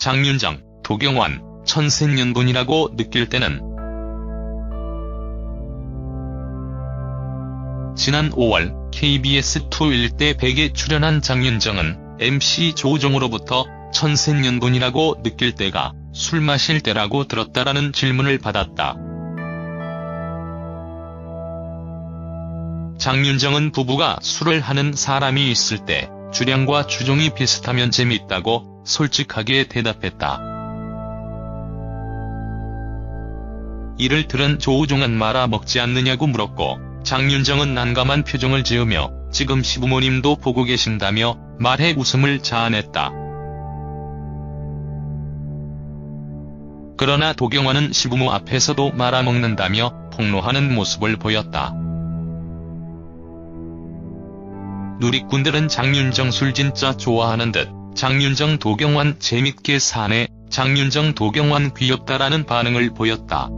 장윤정, 도경완, 천생연분이라고 느낄 때는 지난 5월 KBS2 일대 100에 출연한 장윤정은 MC 조우종으로부터 천생연분이라고 느낄 때가 술 마실 때라고 들었다라는 질문을 받았다. 장윤정은 부부가 술을 하는 사람이 있을 때 주량과 주종이 비슷하면 재미있다고 솔직하게 대답했다. 이를 들은 조우종은 말아먹지 않느냐고 물었고, 장윤정은 난감한 표정을 지으며 지금 시부모님도 보고 계신다며 말에 웃음을 자아냈다. 그러나 도경완은 시부모 앞에서도 말아먹는다며 폭로하는 모습을 보였다. 누리꾼들은 장윤정 술 진짜 좋아하는 듯 장윤정 도경완 재밌게 사네, 장윤정 도경완 귀엽다라는 반응을 보였다.